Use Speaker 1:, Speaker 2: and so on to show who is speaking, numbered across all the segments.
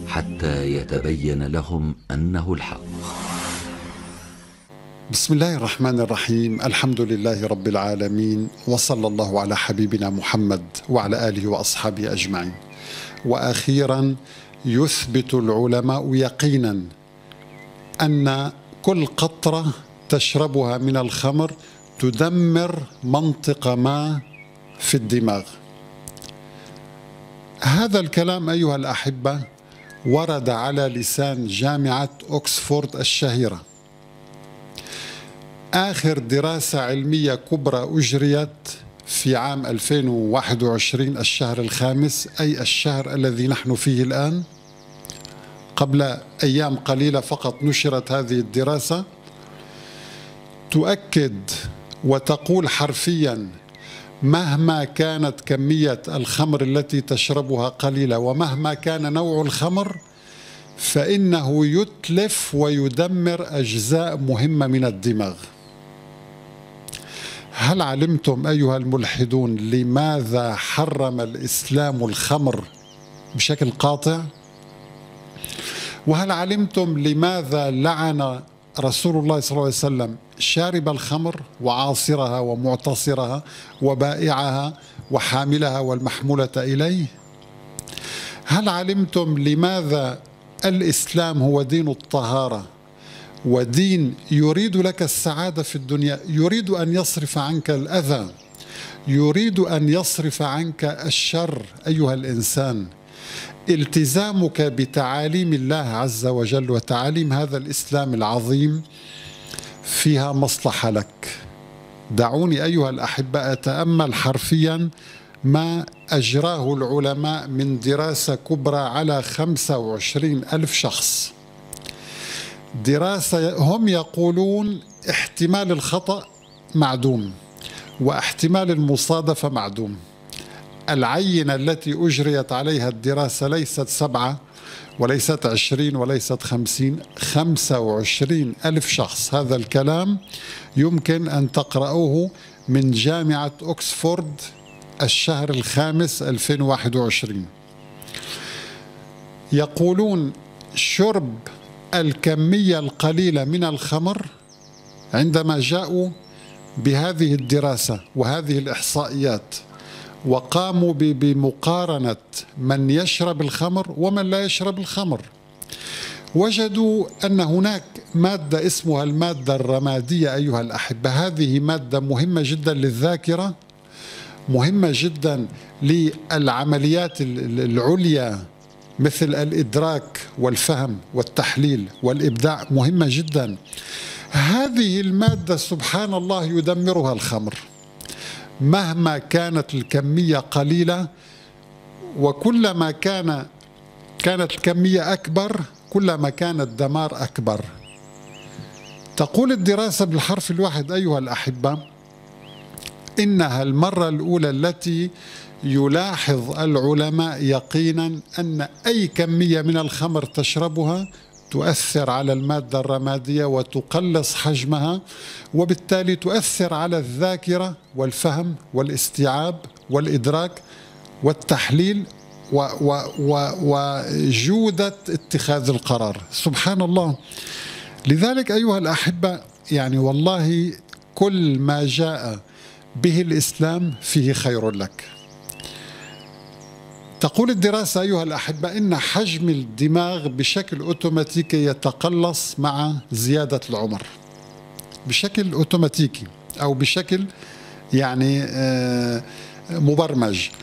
Speaker 1: حتى يتبين لهم أنه الحق.
Speaker 2: بسم الله الرحمن الرحيم. الحمد لله رب العالمين، وصلى الله على حبيبنا محمد وعلى آله وأصحابه أجمعين. وأخيرا، يثبت العلماء يقينا أن كل قطرة تشربها من الخمر تدمر منطقة ما في الدماغ. هذا الكلام أيها الأحبة ورد على لسان جامعة أكسفورد الشهيرة. آخر دراسة علمية كبرى أجريت في عام 2021 الشهر الخامس، أي الشهر الذي نحن فيه الآن. قبل أيام قليلة فقط نشرت هذه الدراسة، تؤكد وتقول حرفيا: مهما كانت كمية الخمر التي تشربها قليلة، ومهما كان نوع الخمر، فإنه يتلف ويدمر أجزاء مهمة من الدماغ. هل علمتم أيها الملحدون لماذا حرم الإسلام الخمر بشكل قاطع؟ وهل علمتم لماذا لعن رسول الله صلى الله عليه وسلم شارب الخمر وعاصرها ومعتصرها وبائعها وحاملها والمحمولة إليه؟ هل علمتم لماذا الإسلام هو دين الطهارة، ودين يريد لك السعادة في الدنيا، يريد أن يصرف عنك الأذى، يريد أن يصرف عنك الشر أيها الإنسان. التزامك بتعاليم الله عز وجل وتعاليم هذا الإسلام العظيم فيها مصلحة لك. دعوني أيها الأحبة أتأمل حرفيا ما أجراه العلماء من دراسة كبرى على 25,000 شخص. دراسة هم يقولون احتمال الخطأ معدوم واحتمال المصادفة معدوم. العينة التي أجريت عليها الدراسة ليست 7 وليست 20 وليست 50، 25,000 شخص. هذا الكلام يمكن أن تقرأوه من جامعة أكسفورد الشهر الخامس 2021. يقولون شرب الكمية القليلة من الخمر، عندما جاءوا بهذه الدراسة وهذه الإحصائيات وقاموا بمقارنة من يشرب الخمر ومن لا يشرب الخمر، وجدوا أن هناك مادة اسمها المادة الرمادية أيها الأحبة. هذه مادة مهمة جدا للذاكرة، مهمة جدا للعمليات العليا مثل الإدراك والفهم والتحليل والإبداع، مهمة جدا. هذه المادة سبحان الله يدمرها الخمر مهما كانت الكمية قليلة، وكلما كانت الكمية أكبر كلما كان الدمار أكبر. تقول الدراسة بالحرف الواحد أيها الأحبة: إنها المرة الأولى التي يلاحظ العلماء يقينا أن أي كمية من الخمر تشربها تؤثر على المادة الرمادية وتقلص حجمها، وبالتالي تؤثر على الذاكرة والفهم والاستيعاب والإدراك والتحليل وجودة اتخاذ القرار. سبحان الله. لذلك أيها الأحبة، يعني والله كل ما جاء به الإسلام فيه خير لك. تقول الدراسة أيها الأحبة إن حجم الدماغ بشكل أوتوماتيكي يتقلص مع زيادة العمر، بشكل أوتوماتيكي أو بشكل يعني مبرمج.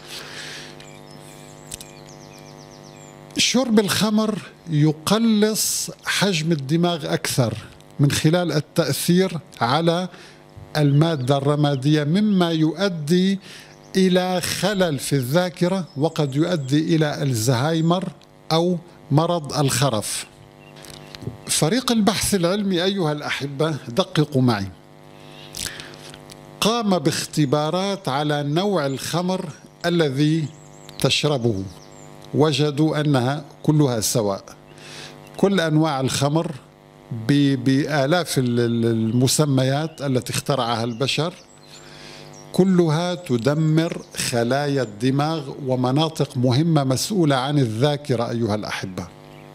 Speaker 2: شرب الخمر يقلص حجم الدماغ أكثر من خلال التأثير على المادة الرمادية، مما يؤدي إلى خلل في الذاكرة وقد يؤدي إلى الزهايمر أو مرض الخرف. فريق البحث العلمي أيها الأحبة، دققوا معي، قام باختبارات على نوع الخمر الذي تشربه. وجدوا أنها كلها سواء، كل أنواع الخمر بآلاف المسميات التي اخترعها البشر، كلها تدمر خلايا الدماغ ومناطق مهمة مسؤولة عن الذاكرة أيها الأحبة.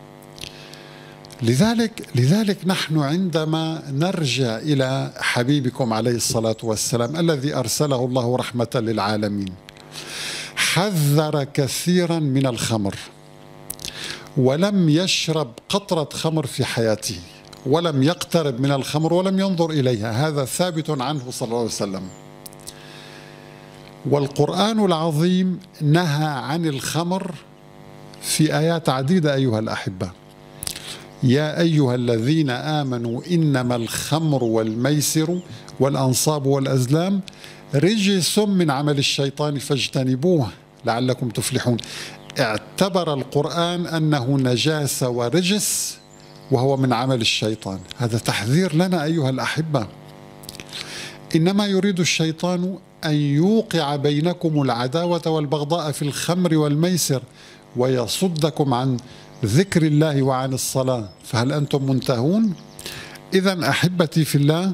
Speaker 2: لذلك نحن عندما نرجع إلى حبيبكم عليه الصلاة والسلام الذي أرسله الله رحمة للعالمين، حذر كثيرا من الخمر ولم يشرب قطرة خمر في حياته، ولم يقترب من الخمر ولم ينظر إليها، هذا ثابت عنه صلى الله عليه وسلم. والقرآن العظيم نهى عن الخمر في آيات عديدة أيها الأحبة. يا أيها الذين آمنوا إنما الخمر والميسر والأنصاب والأزلام رجس من عمل الشيطان فاجتنبوه لعلكم تفلحون. اعتبر القرآن أنه نجاسة ورجس وهو من عمل الشيطان. هذا تحذير لنا أيها الأحبة. إنما يريد الشيطان أن يوقع بينكم العداوة والبغضاء في الخمر والميسر ويصدكم عن ذكر الله وعن الصلاة، فهل أنتم منتهون؟ إذن أحبتي في الله،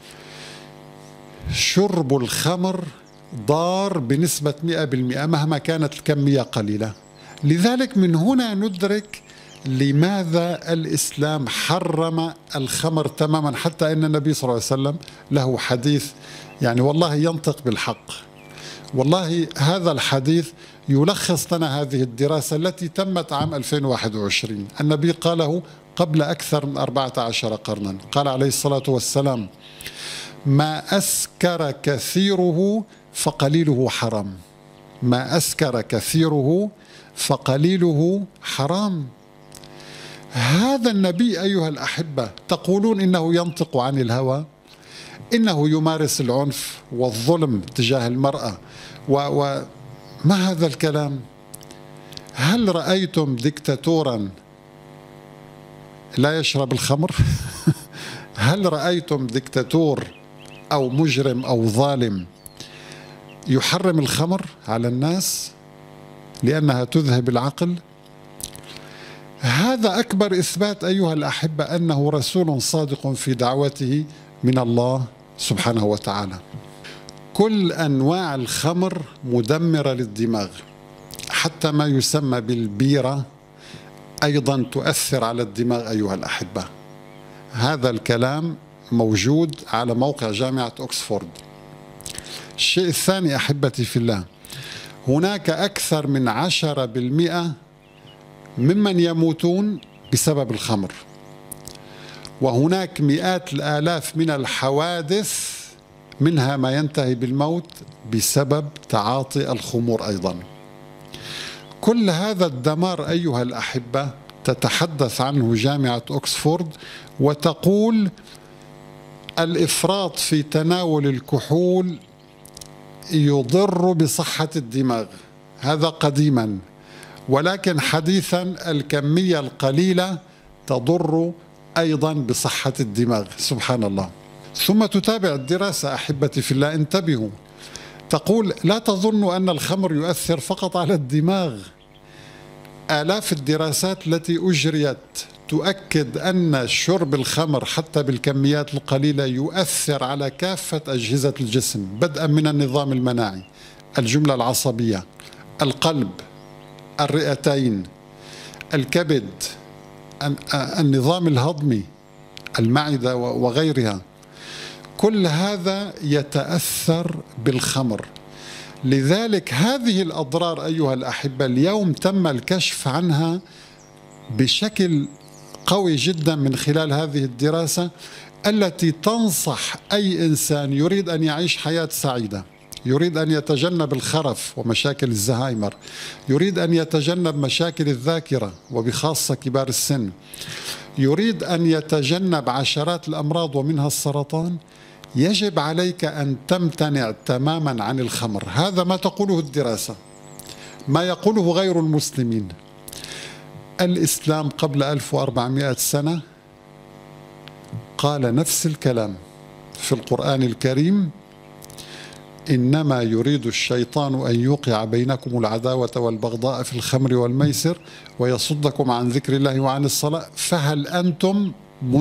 Speaker 2: شرب الخمر ضار بنسبة 100% مهما كانت الكمية قليلة. لذلك من هنا ندرك لماذا الإسلام حرم الخمر تماما، حتى أن النبي صلى الله عليه وسلم له حديث يعني والله ينطق بالحق. والله هذا الحديث يلخص لنا هذه الدراسة التي تمت عام 2021. النبي قاله قبل أكثر من 14 قرنا. قال عليه الصلاة والسلام: ما أسكر كثيره فقليله حرام. ما أسكر كثيره فقليله حرام. هذا النبي أيها الأحبة تقولون إنه ينطق عن الهوى، إنه يمارس العنف والظلم تجاه المرأة ما هذا الكلام؟ هل رأيتم ديكتاتورا لا يشرب الخمر؟ هل رأيتم ديكتاتور أو مجرم أو ظالم يحرم الخمر على الناس لأنها تذهب العقل؟ هذا أكبر إثبات أيها الأحبة أنه رسول صادق في دعوته من الله سبحانه وتعالى. كل أنواع الخمر مدمرة للدماغ، حتى ما يسمى بالبيرة أيضا تؤثر على الدماغ أيها الأحبة. هذا الكلام موجود على موقع جامعة أكسفورد. الشيء الثاني أحبتي في الله، هناك أكثر من 10% ممن يموتون بسبب الخمر، وهناك مئات الآلاف من الحوادث منها ما ينتهي بالموت بسبب تعاطي الخمور أيضا. كل هذا الدمار أيها الأحبة تتحدث عنه جامعة أكسفورد وتقول الإفراط في تناول الكحول يضر بصحة الدماغ. هذا قديما، ولكن حديثا الكمية القليلة تضر أيضا بصحة الدماغ. سبحان الله. ثم تتابع الدراسة أحبتي في الله، انتبهوا، تقول لا تظنوا أن الخمر يؤثر فقط على الدماغ. آلاف الدراسات التي أجريت تؤكد أن شرب الخمر حتى بالكميات القليلة يؤثر على كافة أجهزة الجسم، بدءا من النظام المناعي، الجملة العصبية، القلب، الرئتين، الكبد، النظام الهضمي، المعدة وغيرها. كل هذا يتأثر بالخمر. لذلك هذه الأضرار أيها الأحبة اليوم تم الكشف عنها بشكل قوي جدا من خلال هذه الدراسة التي تنصح أي إنسان يريد أن يعيش حياة سعيدة، يريد أن يتجنب الخرف ومشاكل الزهايمر، يريد أن يتجنب مشاكل الذاكرة وبخاصة كبار السن، يريد أن يتجنب عشرات الأمراض ومنها السرطان، يجب عليك أن تمتنع تماما عن الخمر. هذا ما تقوله الدراسة، ما يقوله غير المسلمين. الإسلام قبل 1400 سنة قال نفس الكلام في القرآن الكريم: إنما يريد الشيطان أن يوقع بينكم العداوة والبغضاء في الخمر والميسر ويصدكم عن ذكر الله وعن الصلاة فهل أنتم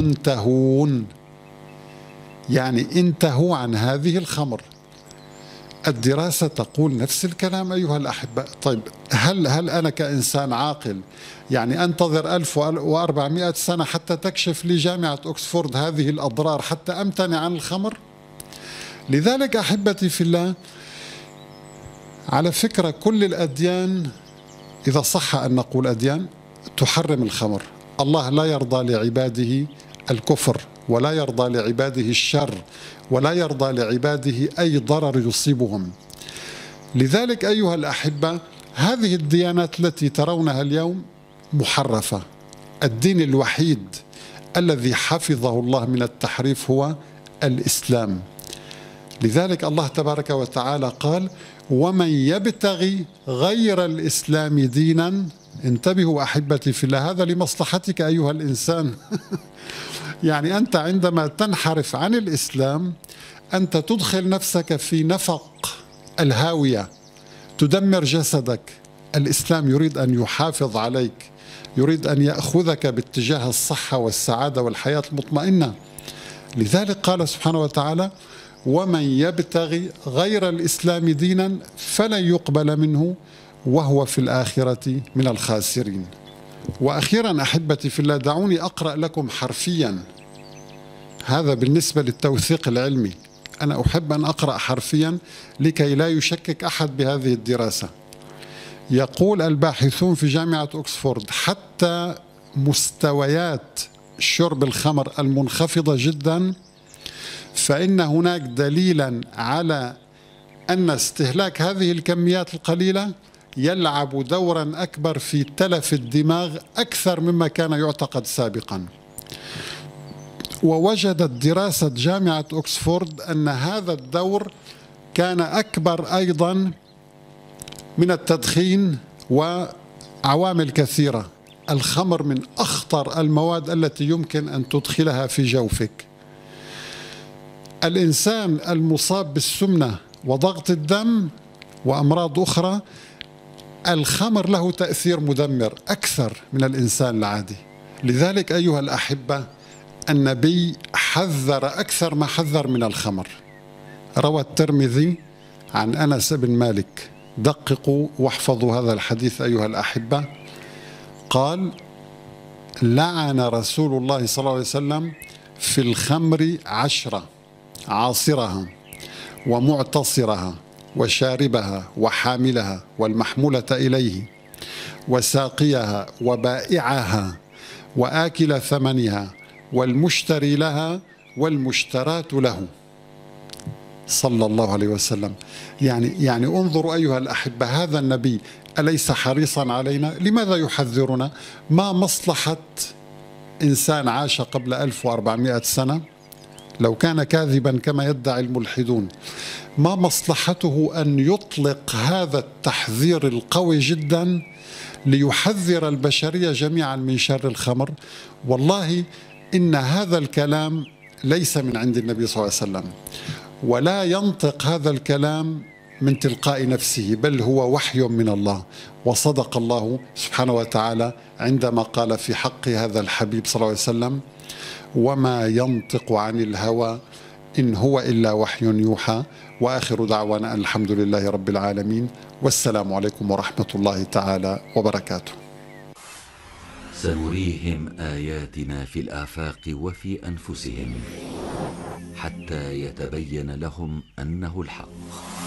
Speaker 2: منتهون؟ يعني انتهوا عن هذه الخمر. الدراسة تقول نفس الكلام أيها الأحبة. طيب هل أنا كإنسان عاقل يعني أنتظر 1400 سنة حتى تكشف لي جامعة أكسفورد هذه الأضرار حتى أمتنع عن الخمر؟ لذلك أحبتي في الله، على فكرة كل الأديان، إذا صح أن نقول أديان، تحرم الخمر. الله لا يرضى لعباده الكفر، ولا يرضى لعباده الشر، ولا يرضى لعباده أي ضرر يصيبهم. لذلك أيها الأحبة، هذه الديانات التي ترونها اليوم محرفة. الدين الوحيد الذي حفظه الله من التحريف هو الإسلام. لذلك الله تبارك وتعالى قال: ومن يبتغي غير الإسلام دينا. انتبهوا أحبتي في الله، هذا لمصلحتك أيها الإنسان. يعني أنت عندما تنحرف عن الإسلام أنت تدخل نفسك في نفق الهاوية، تدمر جسدك. الإسلام يريد أن يحافظ عليك، يريد أن يأخذك باتجاه الصحة والسعادة والحياة المطمئنة. لذلك قال سبحانه وتعالى: ومن يبتغي غير الإسلام دينا فلن يقبل منه وهو في الآخرة من الخاسرين. وأخيرا أحبتي في الله، دعوني أقرأ لكم حرفيا، هذا بالنسبة للتوثيق العلمي. أنا أحب أن أقرأ حرفيا لكي لا يشكك أحد بهذه الدراسة. يقول الباحثون في جامعة أكسفورد: حتى مستويات شرب الخمر المنخفضة جدا، فإن هناك دليلا على أن استهلاك هذه الكميات القليلة يلعب دورا أكبر في تلف الدماغ أكثر مما كان يعتقد سابقا. ووجدت دراسة جامعة أكسفورد أن هذا الدور كان أكبر أيضا من التدخين وعوامل كثيرة. الخمر من أخطر المواد التي يمكن أن تدخلها في جوفك. الإنسان المصاب بالسمنة وضغط الدم وأمراض أخرى، الخمر له تأثير مدمر أكثر من الإنسان العادي. لذلك أيها الأحبة، النبي حذر أكثر ما حذر من الخمر. روى الترمذي عن أنس بن مالك، دققوا واحفظوا هذا الحديث أيها الأحبة، قال: لعن رسول الله صلى الله عليه وسلم في الخمر 10: عاصرها ومعتصرها وشاربها وحاملها والمحمولة إليه وساقيها وبائعها وآكل ثمنها والمشتري لها والمشتراة له، صلى الله عليه وسلم. يعني انظروا أيها الأحبة، هذا النبي أليس حريصا علينا؟ لماذا يحذرنا؟ ما مصلحة إنسان عاش قبل 1400 سنة لو كان كاذبا كما يدعي الملحدون؟ ما مصلحته أن يطلق هذا التحذير القوي جدا ليحذر البشرية جميعا من شر الخمر؟ والله إن هذا الكلام ليس من عند النبي صلى الله عليه وسلم، ولا ينطق هذا الكلام من تلقاء نفسه، بل هو وحي من الله. وصدق الله سبحانه وتعالى عندما قال في حق هذا الحبيب صلى الله عليه وسلم: وما ينطق عن الهوى إن هو إلا وحي يوحى. وآخر دعوانا الحمد لله رب العالمين، والسلام عليكم ورحمة الله تعالى وبركاته.
Speaker 1: سنريهم آياتنا في الآفاق وفي أنفسهم حتى يتبين لهم أنه الحق.